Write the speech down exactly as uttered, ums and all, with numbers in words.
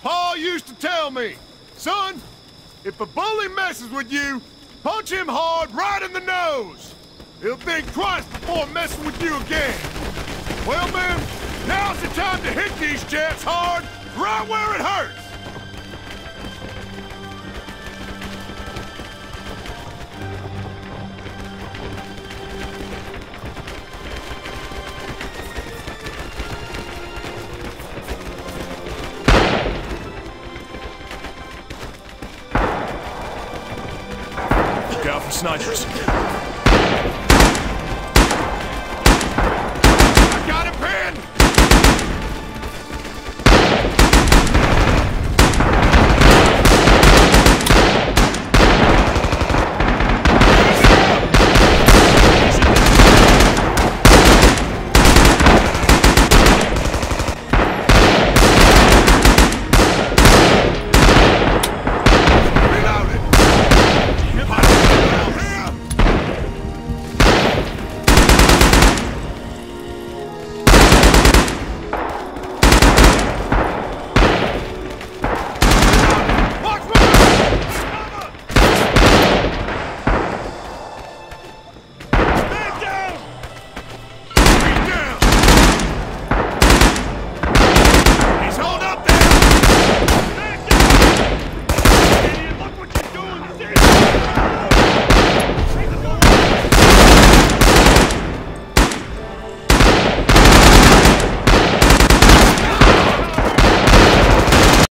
Pa used to tell me, son, if a bully messes with you, punch him hard right in the nose. He'll think twice before messing with you again. Well, man, now's the time to hit these jets hard, right where it hurts. Look out for snipers.